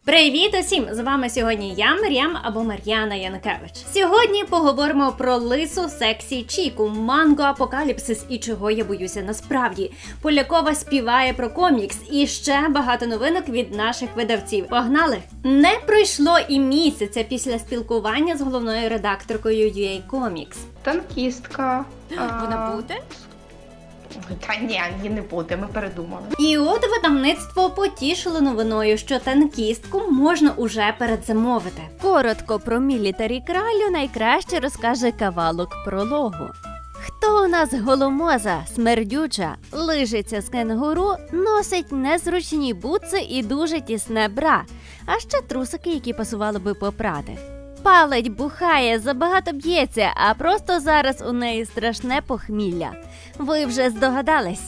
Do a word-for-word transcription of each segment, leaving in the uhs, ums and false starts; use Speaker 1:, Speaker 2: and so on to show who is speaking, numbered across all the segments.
Speaker 1: Привіт усім! З вами сьогодні я, Мар'ям або Мар'яна Янкевич. Сьогодні поговоримо про лису сексі Чіку, манго апокаліпсис і чого я боюся насправді. Полякова співає про комікс і ще багато новинок від наших видавців. Погнали! Не пройшло і місяця після спілкування з головною редакторкою ю ей Comics.
Speaker 2: Танкістка.
Speaker 1: Вона буде?
Speaker 2: Та ні, її не буде, ми передумали.
Speaker 1: І от видавництво потішило новиною, що танкістку можна уже передзамовити. Коротко про Мілітарі Кралю найкраще розкаже кавалок прологу. Хто у нас голомоза, смердюча, лижиться з кенгуру, носить незручні бутси і дуже тісне бра, а ще трусики, які пасували би попрати. Палить, бухає, забагато б'ється, а просто зараз у неї страшне похмілля. Ви вже здогадались?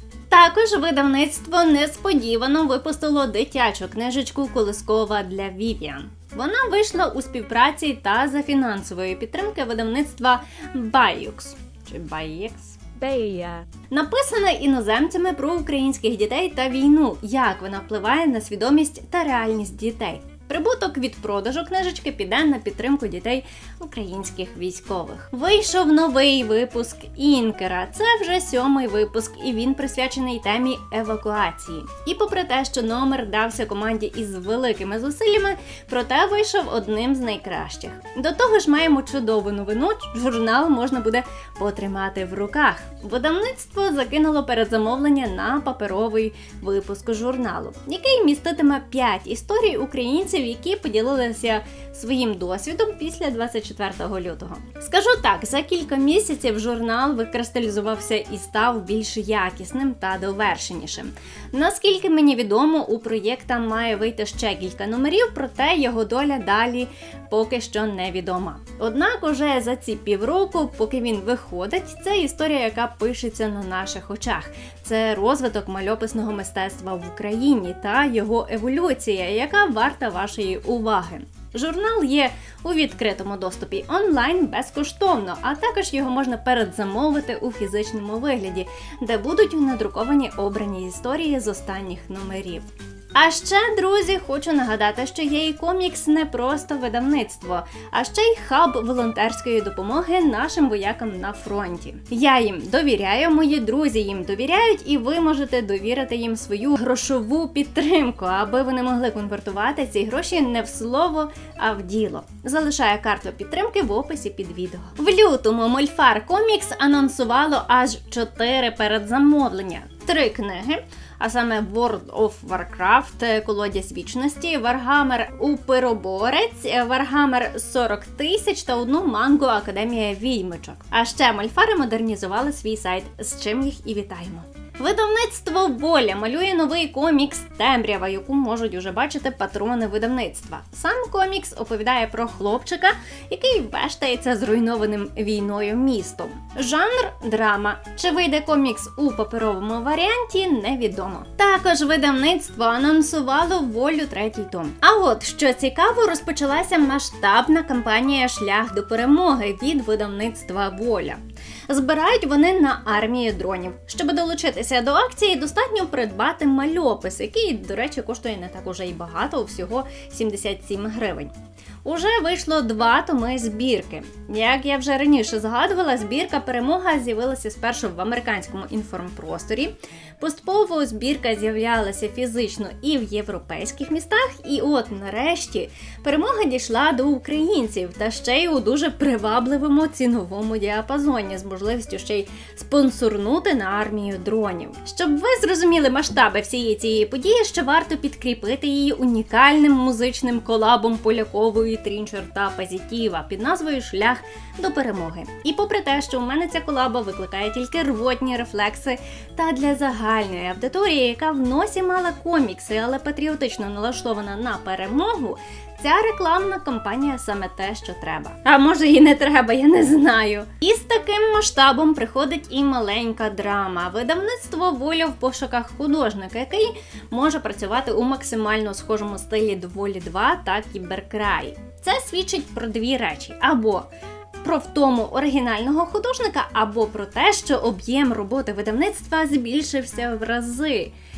Speaker 1: Також видавництво несподівано випустило дитячу книжечку «Колискова для Вів'ян». Вона вийшла у співпраці та за фінансової підтримки видавництва Байюкс. Чи Байєкс?
Speaker 3: Бея.
Speaker 1: Написана іноземцями про українських дітей та війну, як вона впливає на свідомість та реальність дітей. Прибуток від продажу книжечки піде на підтримку дітей українських військових. Вийшов новий випуск Інкера. Це вже сьомий випуск, і він присвячений темі евакуації. І попри те, що номер дався команді із великими зусиллями, проте вийшов одним з найкращих. До того ж маємо чудову новину, журнал можна буде потримати в руках. Видавництво закинуло передзамовлення на паперовий випуск журналу, який міститиме п'ять історій українців, які поділилися своїм досвідом після двадцять четвертого лютого. Скажу так, за кілька місяців журнал викристалізувався і став більш якісним та довершенішим. Наскільки мені відомо, у проєкта має вийти ще кілька номерів, проте його доля далі поки що невідома. Однак уже за ці півроку, поки він виходить, це історія, яка пишеться на наших очах. Це розвиток мальописного мистецтва в Україні та його еволюція, яка варта вашої уваги. Журнал є у відкритому доступі онлайн безкоштовно, а також його можна передзамовити у фізичному вигляді, де будуть надруковані обрані історії з останніх номерів. А ще, друзі, хочу нагадати, що ю ей Comics не просто видавництво, а ще й хаб волонтерської допомоги нашим воякам на фронті. Я їм довіряю, мої друзі їм довіряють, і ви можете довірити їм свою грошову підтримку, аби вони могли конвертувати ці гроші не в слово, а в діло. Залишаю карту підтримки в описі під відео. В лютому Мольфар Комікс анонсувало аж чотири передзамовлення. Три книги, а саме World of Warcraft, Колодязь вічності, Warhammer Упироборець, Warhammer сорок тисяч та одну мангу Академія відьмочок. А ще мольфари модернізували свій сайт, з чим їх і вітаємо. Видавництво Воля малює новий комікс «Темрява», яку можуть уже бачити патрони видавництва. Сам комікс оповідає про хлопчика, який вештається зруйнованим війною містом. Жанр – драма. Чи вийде комікс у паперовому варіанті – невідомо. Також видавництво анонсувало «Волю» третій том. А от, що цікаво, розпочалася масштабна кампанія «Шлях до перемоги» від видавництва Воля. Збирають вони на армію дронів. Щоб долучитися до акції, достатньо придбати мальопис, який, до речі, коштує не так уже й багато, всього сімдесят сім гривень. Уже вийшло два томи збірки. Як я вже раніше згадувала, збірка «Перемога» з'явилася спершу в американському інформпросторі. Поступово збірка з'являлася фізично і в європейських містах, і от нарешті «Перемога» дійшла до українців, та ще й у дуже привабливому ціновому діапазоні, з можливістю ще й спонсорнути на армію дронів. Щоб ви зрозуміли масштаби всієї цієї події, ще варто підкріпити її унікальним музичним колабом Полякової, Трінчер та Позитива під назвою «Шлях до перемоги». І попри те, що у мене ця колаба викликає тільки рвотні рефлекси, та для загальної аудиторії, яка в носі мала комікси, але патріотично налаштована на перемогу, ця рекламна кампанія саме те, що треба. А може і не треба, я не знаю. І з таким масштабом приходить і маленька драма. Видавництво «Воля» в пошуках художника, який може працювати у максимально схожому стилі «Доволі два» та «Кіберкрай». Це свідчить про дві речі. Або про втому оригінального художника, або про те, що об'єм роботи видавництва збільшився в рази.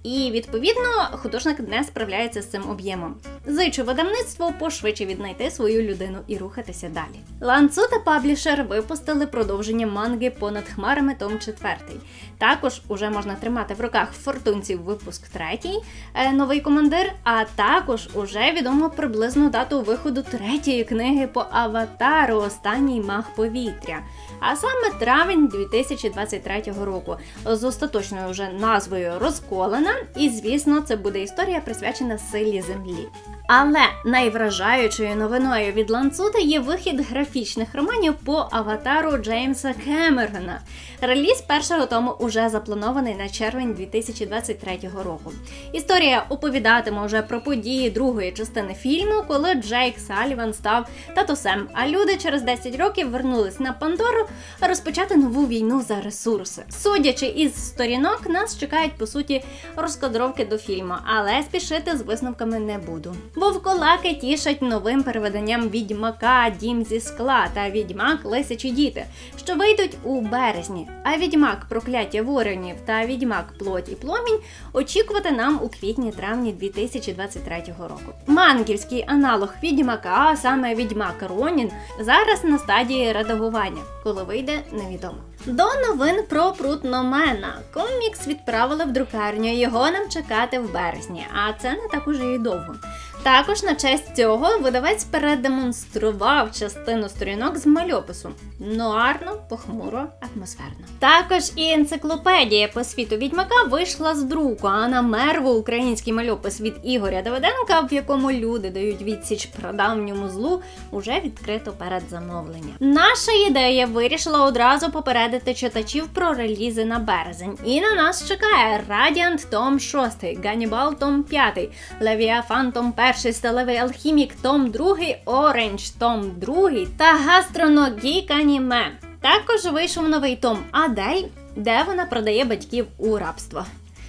Speaker 1: і, відповідно, художник не справляється з цим об'ємом. Зичу видавництву пошвидше віднайти свою людину і рухатися далі. Ланцу та Паблішер випустили продовження манги «Понад хмарами» том четвертий. Також уже можна тримати в руках «Фортунців» випуск третій, новий командир, а також уже відомо приблизну дату виходу третьої книги по «Аватару. Останній маг повітря», а саме травень дві тисячі двадцять третього року, з остаточною вже назвою «Розколена», і, звісно, це буде історія, присвячена силі Землі. Але найвражаючою новиною від Ланцута є вихід графічних романів по «Аватару» Джеймса Кемерона. Реліз першого тому уже запланований на червень дві тисячі двадцять третього року. Історія оповідатиме вже про події другої частини фільму, коли Джейк Саліван став татусем, а люди через десять років вернулись на Пандору розпочати нову війну за ресурси. Судячи із сторінок, нас чекають, по суті, розкадровки до фільму, але спішити з висновками не буду. Вовколаки тішать новим перевиданням «Відьмака. Дім зі скла» та «Відьмак. Лисячі діти», що вийдуть у березні. А «Відьмак. Прокляття воронів» та «Відьмак. Плоть і пломінь» очікувати нам у квітні-травні дві тисячі двадцять третього року. Мангівський аналог «Відьмака», а саме «Відьмак Ронін», зараз на стадії редагування. Коли вийде, невідомо. До новин про Прутномена. Комікс відправили в друкарню, його нам чекати в березні, а це не так уже і довго. Також на честь цього видавець передемонстрував частину сторінок з мальопису. Нуарно, похмуро, атмосферно. Також і енциклопедія по світу Відьмака вийшла з друку, а на мерву український мальопис від Ігоря Давиденка, в якому люди дають відсіч прадавньому злу, уже відкрито передзамовлення. Наша ідея вирішила одразу попередити читачів про релізи на березень. І на нас чекає Радіант том шостий, Ганнібал том п'ятий, Левіафан том перший, Сталевий алхімік том другий, Оранж том другий та Гастроногік аніме. Також вийшов новий том Адель, де вона продає батьків у рабство.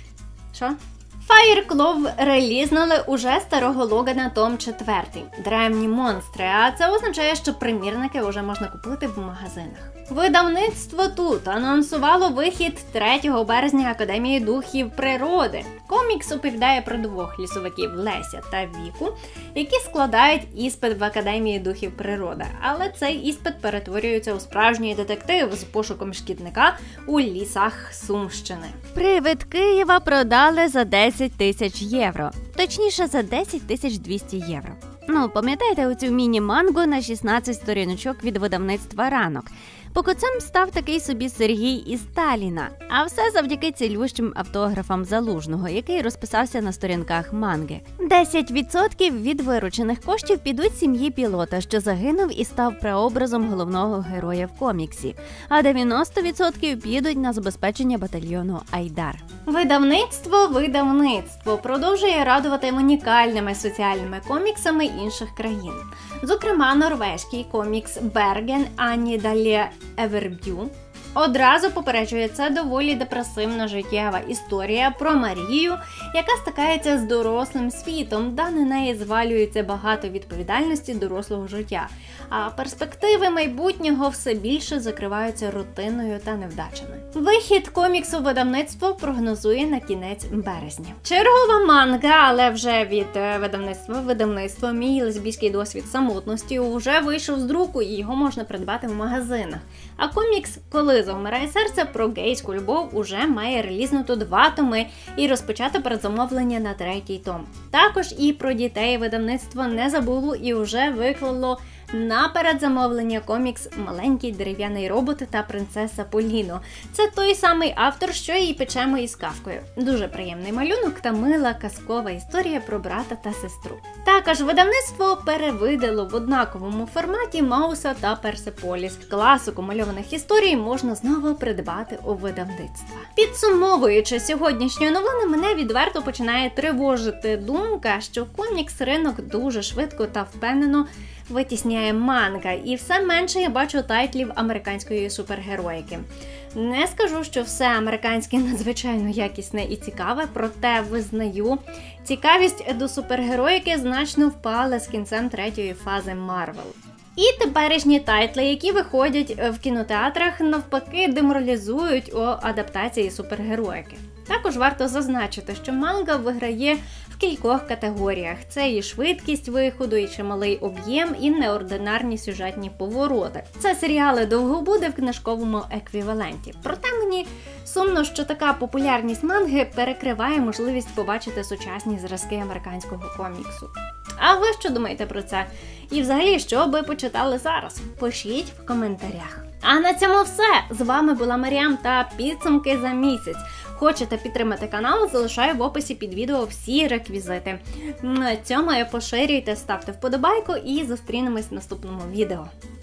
Speaker 1: Що? Fireclaw релізнули уже старого Логана том четвертий. Древні монстри, а це означає, що примірники вже можна купити в магазинах. Видавництво тут анонсувало вихід третього березня Академії духів природи. Комікс оповідає про двох лісовиків Леся та Віку, які складають іспит в Академії духів природи. Але цей іспит перетворюється у справжній детектив з пошуком шкідника у лісах Сумщини. Привид Києва продали за десять тисяч євро. Точніше, за десять тисяч двісті євро. Ну, пам'ятаєте оцю міні-мангу на шістнадцять сторіночок від видавництва «Ранок»? Покоцем став такий собі Сергій із Талліна. А все завдяки цілющим автографам Залужного, який розписався на сторінках манги. десять відсотків від виручених коштів підуть сім'ї пілота, що загинув і став прообразом головного героя в коміксі. А дев'яносто відсотків підуть на забезпечення батальйону Айдар. Видавництво видавництво продовжує радувати унікальними соціальними коміксами інших країн. Зокрема, норвезький комікс «Берген Ані Далє Еверб'ю» одразу попереджує, це доволі депресивна життєва історія про Марію, яка стикається з дорослим світом, де на неї звалюється багато відповідальності дорослого життя, а перспективи майбутнього все більше закриваються рутиною та невдачами. Вихід коміксу видавництво прогнозує на кінець березня. Чергова манга, але вже від видавництва видавництво «Мій лесбійський досвід самотності» вже вийшов з друку і його можна придбати в магазинах. А комікс «Коли завмирає серце» про гейську любов уже має релізнуто два томи і розпочато передзамовлення на третій том. Також і про дітей видавництво не забуло і вже виклало на передзамовлення комікс «Маленький дерев'яний робот та принцеса Поліно». Це той самий автор, що і «Печемо із Кавкою». Дуже приємний малюнок та мила казкова історія про брата та сестру. Також видавництво перевидало в однаковому форматі Мауса та Персеполіс. Класику мальованих історій можна знову придбати у видавництва. Підсумовуючи сьогоднішню новину, мене відверто починає тривожити думка, що комікс-ринок дуже швидко та впевнено витісняє манга, і все менше я бачу тайтлів американської супергероїки. Не скажу, що все американське надзвичайно якісне і цікаве, проте визнаю, цікавість до супергероїки значно впала з кінцем третьої фази Марвел. І теперішні тайтли, які виходять в кінотеатрах, навпаки деморалізують у адаптації супергероїки. Також варто зазначити, що манга виграє в кількох категоріях. Це і швидкість виходу, і чималий об'єм, і неординарні сюжетні повороти. Це серіали довго буде в книжковому еквіваленті. Проте мені сумно, що така популярність манги перекриває можливість побачити сучасні зразки американського коміксу. А ви що думаєте про це? І взагалі, що би почитали зараз? Пишіть в коментарях. А на цьому все! З вами була Маріам та підсумки за місяць. Хочете підтримати канал? Залишаю в описі під відео всі реквізити. На цьому поширюйте, ставте вподобайку і зустрінемось в наступному відео.